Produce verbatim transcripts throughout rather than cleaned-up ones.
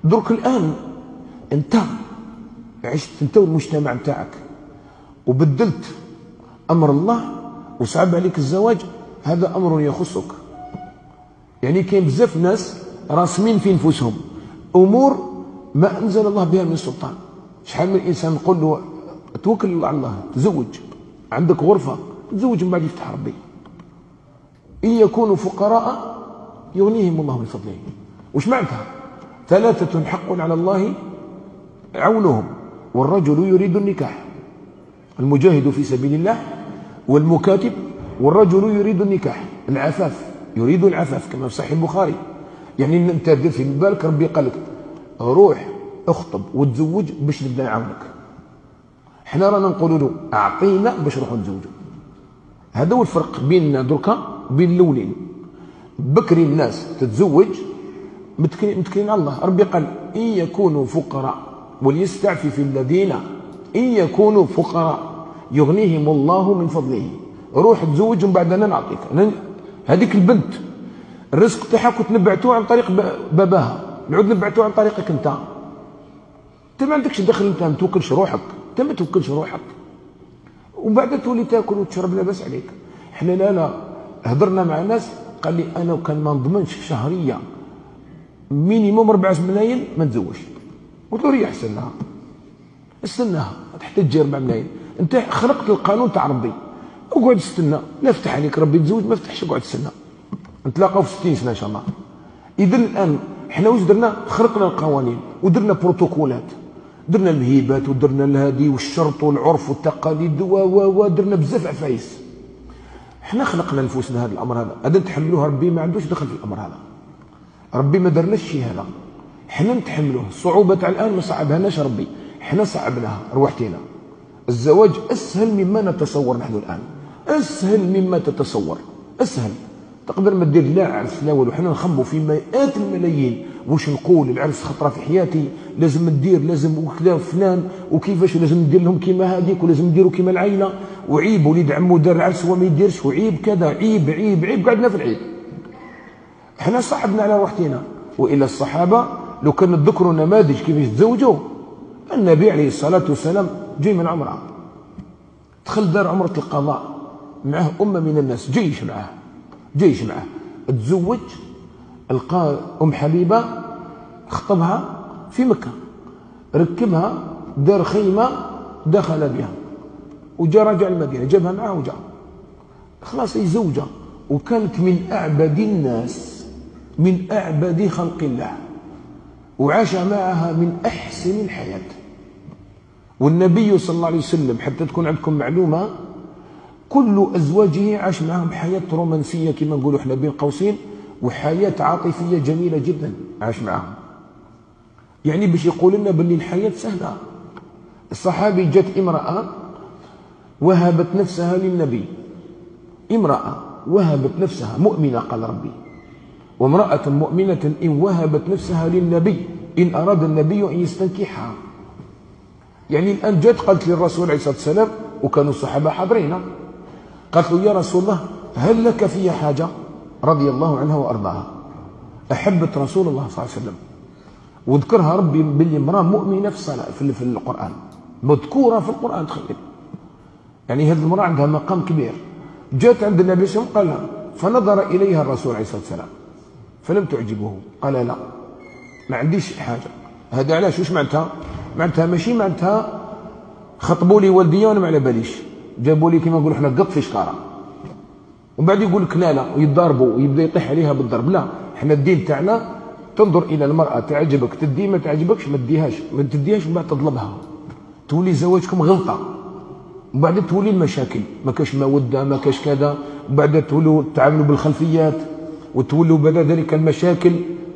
درك الآن أنت عشت أنت والمجتمع نتاعك وبدلت أمر الله وصعب عليك الزواج، هذا أمر يخصك. يعني كاين بزاف ناس راسمين في نفوسهم أمور ما أنزل الله بها من سلطان. شحال من إنسان نقول له توكل على الله، تزوج، عندك غرفة، تزوج من بعد يفتح ربي. إن يكونوا فقراء يغنيهم الله من فضله. وش معناتها؟ ثلاثة حق على الله عونهم، والرجل يريد النكاح، المجاهد في سبيل الله، والمكاتب، والرجل يريد النكاح، العفاف، يريد العفاف كما في صحيح البخاري. يعني انت دير في بالك ربي قال لك روح اخطب وتزوج باش نبدا نعاونك. حنا رانا نقولوا له اعطينا باش نروحوا نتزوجوا. هذا هو الفرق بيننا دركا بين الاولين. بكري الناس تتزوج متكلين على الله. ربي قال ان يكونوا فقراء وليستعفف الذين ان يكونوا فقراء يغنيهم الله من فضله. روح تزوج ومن بعد انا نعطيك. هذيك البنت الرزق تاعها كنت نبعتوه عن طريق باباها، نعود نبعتوه عن طريقك انت. انت ما عندكش دخل، انت ما توكلش روحك، انت ما توكلش روحك، ومن بعد تولي تاكل وتشرب لاباس عليك. احنا لا لا هضرنا مع ناس قال لي انا وكان ما نضمنش شهريه مينيموم أربعة ملايين ما نتزوجش. قلت له ريح استناها استناها حتى تجي أربعة ملايين. انت خلقت القانون تاع ربي، اقعد استنى، لا فتح عليك ربي تزوج، ما فتحش اقعد استنى، نتلاقاو في ستين سنه ان شاء الله. اذا الان احنا واش درنا؟ خرقنا القوانين ودرنا بروتوكولات، درنا الهيبات ودرنا الهادي والشرط والعرف والتقاليد و و و درنا بزاف عفايس. احنا خلقنا نفوسنا هذا الامر هذا، هذا نتحملوه، ربي ما عندوش دخل في الامر هذا، ربي ما درناش شي هذا، احنا نتحملوه. الصعوبه تاع الان ما صعبهاناش ربي، احنا صعبناها رواحتنا. الزواج اسهل مما نتصور نحن الان، اسهل مما تتصور، اسهل. تقدر ما دير لا عرس لا والو. حنا نخمو في مئات الملايين واش نقول العرس خطره في حياتي، لازم ندير، لازم وكذا فلان وكيفاش لازم ندير لهم كيما هذيك، ولازم نديروا كيما العائله، وعيب وليد عمو دار العرس هو ما يديرش، وعيب كذا، عيب عيب عيب، قعدنا في العيب. حنا صعبنا على روحنا. والى الصحابه لو كان نذكروا نماذج كيفاش تزوجوا، النبي عليه الصلاه والسلام جاي من عمره، دخل دار عمره القضاء معه امه من الناس، جيش معه جيش معه، تزوج، لقى ام حبيبه خطبها في مكه، ركبها، دار خيمه، دخل بها وجا رجع المدينه، جابها معه وجا خلاص يزوجها. وكانت من اعبد الناس، من اعبد خلق الله، وعاش معها من احسن الحياه. والنبي صلى الله عليه وسلم حتى تكون عندكم معلومه، كل ازواجه عاش معهم حياه رومانسيه كما نقولوا احنا بين قوسين، وحياه عاطفيه جميله جدا عاش معهم. يعني باش يقول لنا باللي الحياه سهله. الصحابي جات امراه وهبت نفسها للنبي، امراه وهبت نفسها مؤمنه قال ربي، وامراه مؤمنه ان وهبت نفسها للنبي ان اراد النبي ان يستنكحها. يعني الان جات قالت للرسول عليه الصلاه والسلام، وكانوا الصحابه حاضرين، قالت له يا رسول الله هل لك في حاجه؟ رضي الله عنها وارضاها، احبت رسول الله صلى الله عليه وسلم، وذكرها ربي باللي امراه مؤمنه في الصلاه في القران، مذكوره في القران. تخيل يعني هذه المراه عندها مقام كبير. جاءت عند النبي صلى الله عليه وسلم قال، فنظر اليها الرسول عليه الصلاه والسلام فلم تعجبه، قال لا ما عنديش حاجه. هذا علاش؟ واش معناتها؟ معناتها ماشي معناتها خطبوا لي والديا وانا ما على باليش، جابوا لي كما نقولوا احنا قط في شكاره، ومن بعد يقول لك لا لا ويتضاربوا ويبدا يطيح عليها بالضرب. لا، احنا الدين تاعنا تنظر الى المراه، تعجبك تدي، ما تعجبكش ما تديهاش، ما تديهاش ومن بعد تطلبها، تولي زواجكم غلطه، ومن بعد تولي المشاكل، ما كاش موده، ما كاش كذا، ومن بعد تولوا تعاملوا بالخلفيات، وتولوا بعد ذلك المشاكل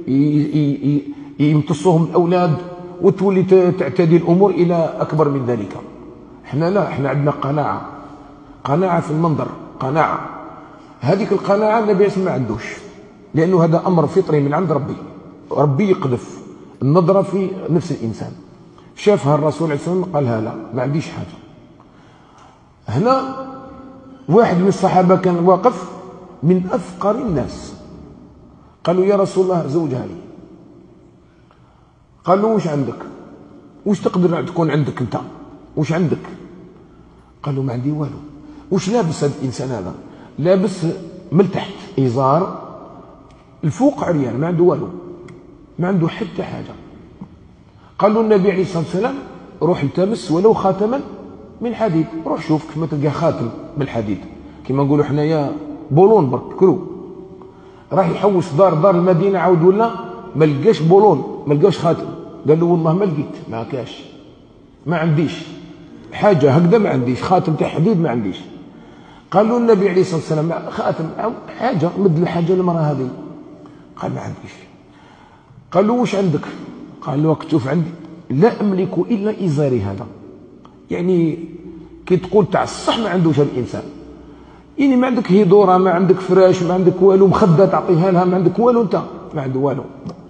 يمتصوهم الاولاد، وتولي تعتدي الامور الى اكبر من ذلك. احنا لا، احنا عندنا قناعه، قناعه في المنظر، قناعه. هذيك القناعه النبي ما عندوش، لانه هذا امر فطري من عند ربي. ربي يقذف النظره في نفس الانسان. شافها الرسول عليه الصلاه والسلام قالها لا ما عنديش حاجه. هنا واحد من الصحابه كان واقف من افقر الناس، قالوا يا رسول الله زوجها لي، قال له واش عندك؟ واش تقدر تكون عندك انت؟ واش عندك؟ قال له ما عندي والو. واش لابس هذا الانسان هذا؟ لابس من تحت ازار، الفوق عريان، ما عنده والو، ما عنده حتى حاجه. قال له النبي عليه الصلاه والسلام روح التمس ولو خاتما من حديد، روح شوف كيف ما تلقى خاتم من الحديد، كما نقولوا حنايا بولون برك كرو. راح يحوس دار دار المدينه عاود ولا ما لقاش بولون، ما لقاش خاتم. قال له والله ما لقيت، ما كاش، ما عنديش حاجه هكذا، ما عنديش خاتم تاع حديد، ما عنديش. قال له النبي عليه الصلاه والسلام خاتم أو حاجه، مد الحاجه للمراه هذه. قال ما عنديش. قال له واش عندك؟ قال له شوف عندي لا املك الا ازاري هذا. يعني كي تقول تاع الصح ما عندوش الانسان، يعني ما عندك هيدوره، ما عندك فراش، ما عندك والو، مخده تعطيها لها، ما عندك والو، انت ما عنده والو.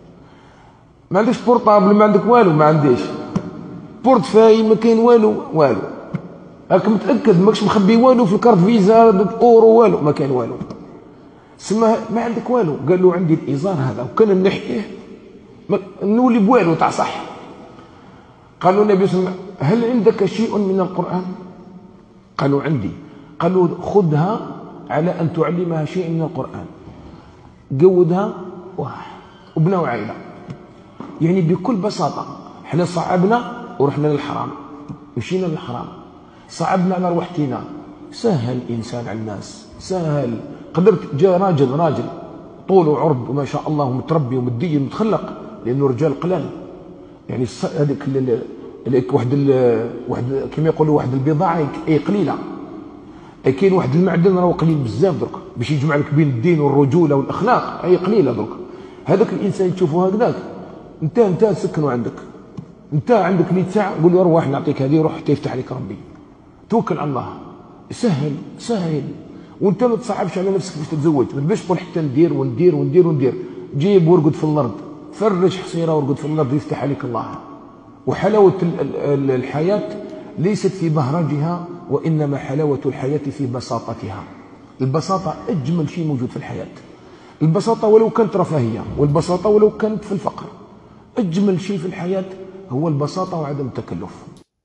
ما عندكش بورطابل، ما عندك والو، ما عنديش بورتفاي، ما كاين والو والو. راك متاكد ماكش مخبي والو في الكارت فيزا اورو والو، ما كاين والو. سما ما عندك والو. قال له عندي الازار هذا، وكان نحيه نولي بوالو تاع صح. قال له النبي صلى الله عليه وسلم هل عندك شيء من القرآن؟ قالوا عندي. قالوا خذها على أن تعلمها شيء من القرآن. قودها وبنوا عائلة. يعني بكل بساطة احنا صعبنا ورحنا للحرام، مشينا للحرام، صعبنا على روحتنا. سهل الإنسان على الناس، سهل. قدرت جاء راجل راجل طول وعرض وما شاء الله ومتربي ومدين ومتخلق، لأنه رجال قلال. يعني هذيك واحد واحد كما يقولوا واحد البضاعه اي قليله، كاين واحد المعدن راهو قليل بزاف درك باش يجمع لك بين الدين والرجوله والاخلاق، اي قليله درك. هذاك الانسان تشوفه هكذاك، انت انت سكنوا عندك، انت عندك مية ساعه قول له روح نعطيك هذه، روح حتى يفتح عليك ربي. توكل على الله، سهل سهل. وانت ما تصعبش على نفسك باش تتزوج، ما تبقاش تقول حتى ندير وندير وندير وندير. جيب وارقد في الارض، فرج حصيره وارقد في الارض يفتح عليك الله. وحلاوة الحياة ليست في بهرجها، وإنما حلاوة الحياة في بساطتها. البساطة أجمل شيء موجود في الحياة. البساطة ولو كانت رفاهية، والبساطة ولو كانت في الفقر. أجمل شيء في الحياة هو البساطة وعدم التكلف.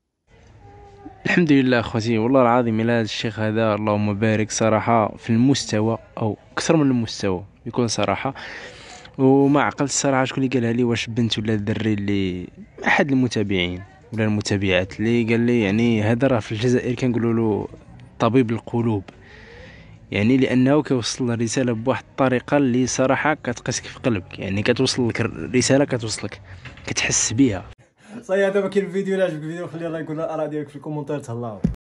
الحمد لله اخوتي، والله العظيم الى هذا الشيخ هذا اللهم بارك صراحة في المستوى أو أكثر من المستوى بكل صراحة. وما عقلت الصراحه شكون اللي قالها لي، واش بنت ولا الدري، اللي احد المتابعين ولا المتابعات اللي قال لي يعني هذا راه في الجزائر كنقولوا له طبيب القلوب، يعني لانه كيوصل الرساله بواحد الطريقه اللي صراحه كتقسك في قلبك، يعني كتوصل لك الرساله، كتوصلك كتحس بها. صاي هذا ما كاين الفيديو. لا عجبك الفيديو خلي اللايك ولا الاراء ديالك في الكومونتير، تهلاو.